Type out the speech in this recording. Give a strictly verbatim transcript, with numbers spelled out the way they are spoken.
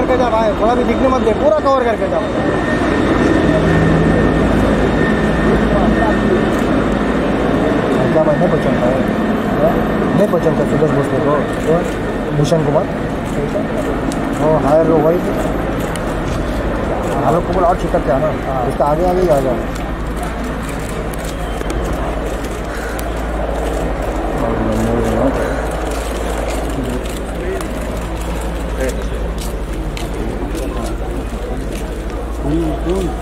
करके जा भाई, थोड़ा भी दिखने मत दे, पूरा कवर करके जा। क्या भाई नहीं पहचानता है, नहीं पहचानता सुरेश भोसले को, भूषण कुमार वो हायर लो वही आलोक कुमार और छिटक क्या ना, उसका आगे आगे ही आ जाओ। Cool, cool.